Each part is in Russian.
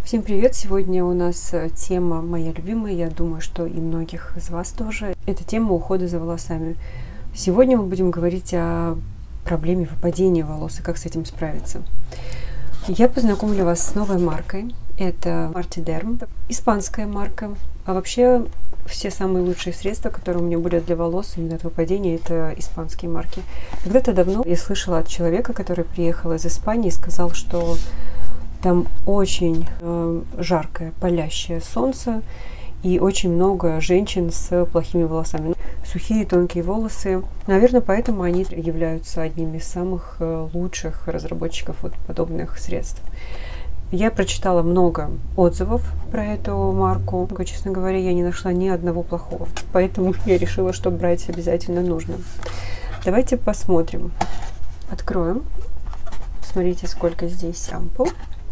Всем привет! Сегодня у нас тема моя любимая, я думаю, что и многих из вас тоже. Это тема ухода за волосами. Сегодня мы будем говорить о проблеме выпадения волос и как с этим справиться. Я познакомлю вас с новой маркой. Это Martiderm, испанская марка. А вообще все самые лучшие средства, которые у меня были для волос, именно от выпадения, это испанские марки. Когда-то давно я слышала от человека, который приехал из Испании, и сказал, что там очень жаркое, палящее солнце и очень много женщин с плохими волосами. Сухие, тонкие волосы. Наверное, поэтому они являются одними из самых лучших разработчиков подобных средств. Я прочитала много отзывов про эту марку. Но, честно говоря, я не нашла ни одного плохого. Поэтому я решила, что брать обязательно нужно. Давайте посмотрим. Откроем. Смотрите, сколько здесь ампул.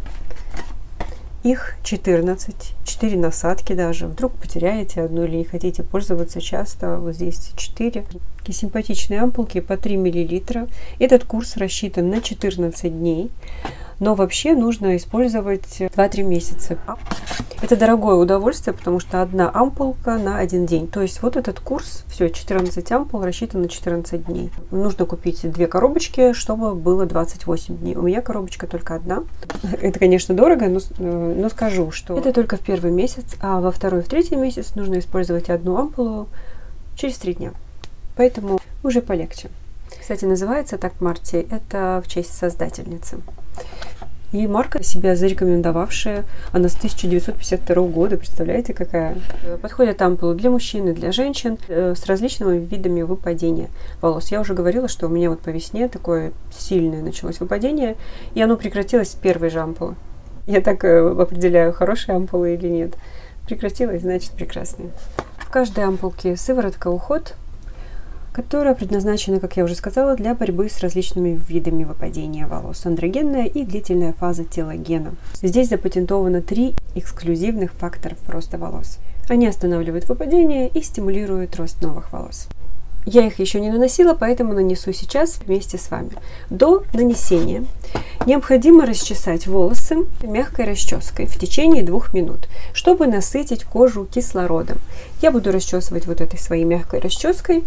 Их 14, 4 насадки даже. Вдруг потеряете одну или не хотите пользоваться часто. Вот здесь 4. Такие симпатичные ампулки по 3 мл. Этот курс рассчитан на 14 дней. Но вообще нужно использовать 2-3 месяца. Это дорогое удовольствие, потому что одна ампулка на 1 день. То есть вот этот курс, все, 14 ампул рассчитан на 14 дней. Нужно купить 2 коробочки, чтобы было 28 дней. У меня коробочка только одна. Это, конечно, дорого, но скажу, что это только в первый месяц, а во второй и в третий месяц нужно использовать одну ампулу через 3 дня. Поэтому уже полегче. Кстати, называется так Марти, это в честь создательницы. И марка себя зарекомендовавшая, она с 1952 года, представляете, какая? Подходят ампулы для мужчин и для женщин с различными видами выпадения волос. Я уже говорила, что у меня вот по весне такое сильное началось выпадение, и оно прекратилось с первой же ампулы. Я так определяю, хорошие ампулы или нет. Прекратилось, значит прекрасные. В каждой ампулке сыворотка уход, которая предназначена, как я уже сказала, для борьбы с различными видами выпадения волос. Андрогенная и длительная фаза телогена. Здесь запатентовано 3 эксклюзивных факторов роста волос. Они останавливают выпадение и стимулируют рост новых волос. Я их еще не наносила, поэтому нанесу сейчас вместе с вами. До нанесения необходимо расчесать волосы мягкой расческой в течение 2 минут, чтобы насытить кожу кислородом. Я буду расчесывать вот этой своей мягкой расческой.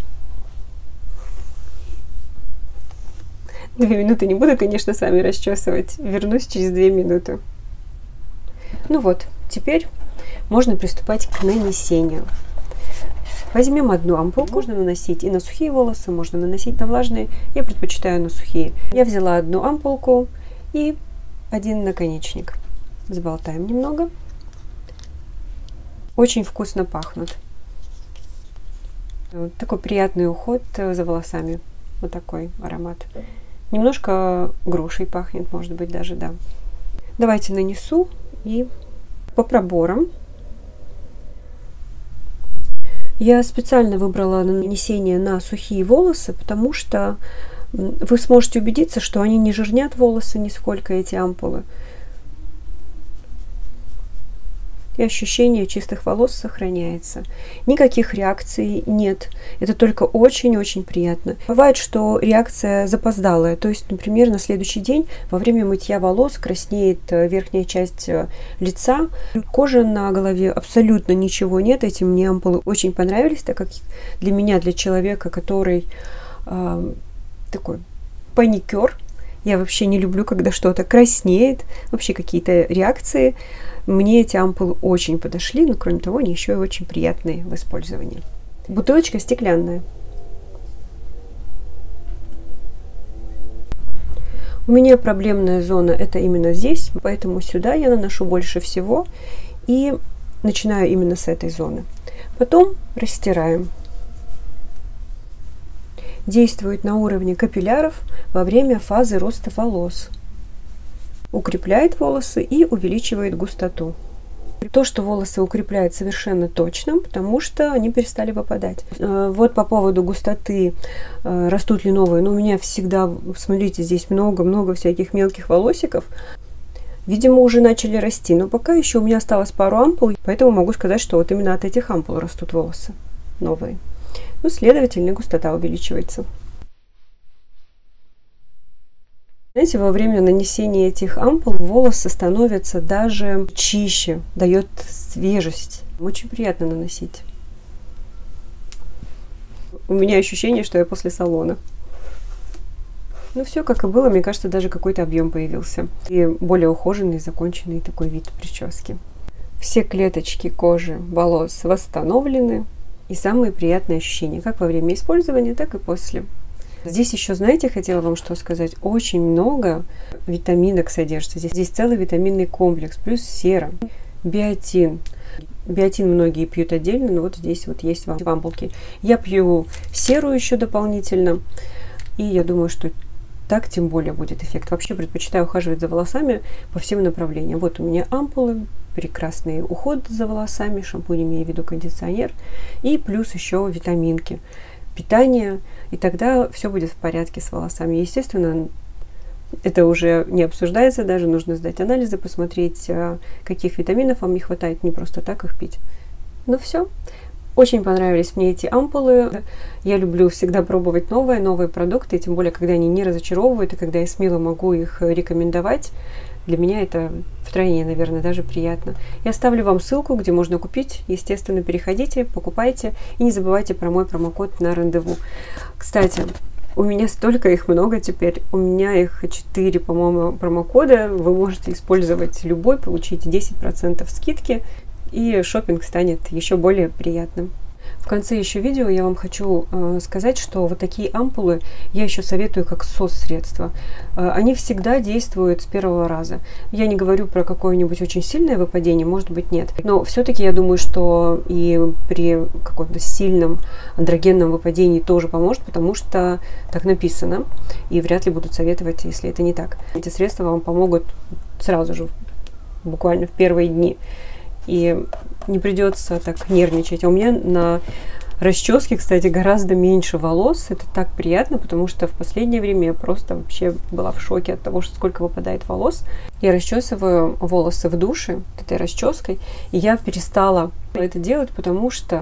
2 минуты не буду, конечно, с вами расчесывать. Вернусь через 2 минуты. Ну вот, теперь можно приступать к нанесению. Возьмем одну ампулку. Можно наносить и на сухие волосы, можно наносить на влажные. Я предпочитаю на сухие. Я взяла одну ампулку и 1 наконечник. Взболтаем немного. Очень вкусно пахнут. Вот такой приятный уход за волосами. Вот такой аромат. Немножко грушей пахнет, может быть, даже, да. Давайте нанесу и по проборам. Я специально выбрала нанесение на сухие волосы, потому что вы сможете убедиться, что они не жирнят волосы нисколько, эти ампулы. И ощущение чистых волос сохраняется. Никаких реакций нет. Это только очень-очень приятно. Бывает, что реакция запоздалая. То есть, например, на следующий день во время мытья волос краснеет верхняя часть лица. Кожи на голове абсолютно ничего нет. Эти мне ампулы очень понравились, так как для меня, для человека, который такой паникер, я вообще не люблю, когда что-то краснеет, вообще какие-то реакции. Мне эти ампулы очень подошли, но кроме того, они еще и очень приятные в использовании. Бутылочка стеклянная. У меня проблемная зона это именно здесь, поэтому сюда я наношу больше всего и начинаю именно с этой зоны. Потом растираем. Действует на уровне капилляров во время фазы роста волос. Укрепляет волосы и увеличивает густоту. То, что волосы укрепляет совершенно точно, потому что они перестали выпадать. Вот по поводу густоты, растут ли новые. Но у меня всегда, смотрите, здесь много-много всяких мелких волосиков. Видимо, уже начали расти, но пока еще у меня осталось пару ампул, поэтому могу сказать, что вот именно от этих ампул растут волосы новые. Ну, следовательно, густота увеличивается. Знаете, во время нанесения этих ампул волосы становятся даже чище, дает свежесть. Очень приятно наносить. У меня ощущение, что я после салона. Ну, все как и было, мне кажется, даже какой-то объем появился. И более ухоженный, законченный такой вид прически. Все клеточки кожи, волос восстановлены. И самые приятные ощущения, как во время использования, так и после. Здесь еще, знаете, хотела вам что сказать. Очень много витаминок содержится. Здесь целый витаминный комплекс, плюс сера, биотин. Биотин многие пьют отдельно, но вот здесь вот есть в ампулке. Я пью серу еще дополнительно. И я думаю, что так тем более будет эффект. Вообще предпочитаю ухаживать за волосами по всем направлениям. Вот у меня ампулы, прекрасный уход за волосами, шампунь, имею в виду кондиционер. И плюс еще витаминки, питание. И тогда все будет в порядке с волосами. Естественно, это уже не обсуждается, даже нужно сдать анализы, посмотреть, каких витаминов вам не хватает, не просто так их пить. Ну все. Очень понравились мне эти ампулы. Я люблю всегда пробовать новые продукты, тем более, когда они не разочаровывают, и когда я смело могу их рекомендовать. Для меня это втройне, наверное, даже приятно. Я оставлю вам ссылку, где можно купить. Естественно, переходите, покупайте. И не забывайте про мой промокод на рандеву. Кстати, у меня столько их много теперь. У меня их 4, по-моему, промокода. Вы можете использовать любой, получить 10% скидки. И шопинг станет еще более приятным. В конце еще видео я вам хочу сказать, что вот такие ампулы я еще советую как СОС-средства. Они всегда действуют с первого раза. Я не говорю про какое-нибудь очень сильное выпадение, может быть нет. Но все-таки я думаю, что и при каком-то сильном андрогенном выпадении тоже поможет, потому что так написано. И вряд ли будут советовать, если это не так. Эти средства вам помогут сразу же, буквально в первые дни. И не придется так нервничать. А у меня на расческе, кстати, гораздо меньше волос. Это так приятно, потому что в последнее время я просто вообще была в шоке от того, сколько выпадает волос. Я расчесываю волосы в душе этой расческой. И я перестала это делать, потому что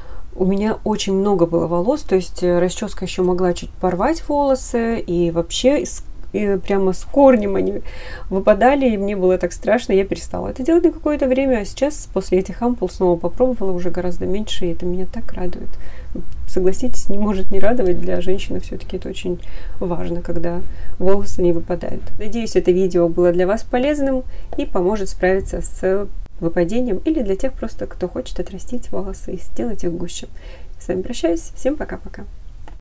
у меня очень много было волос. То есть расческа еще могла чуть порвать волосы. И вообще и прямо с корнем они выпадали, и мне было так страшно, я перестала это делать на какое-то время, а сейчас после этих ампул снова попробовала, уже гораздо меньше, и это меня так радует. Согласитесь, не может не радовать, для женщины все-таки это очень важно, когда волосы не выпадают. Надеюсь, это видео было для вас полезным и поможет справиться с выпадением, или для тех просто, кто хочет отрастить волосы и сделать их гуще. С вами прощаюсь, всем пока-пока.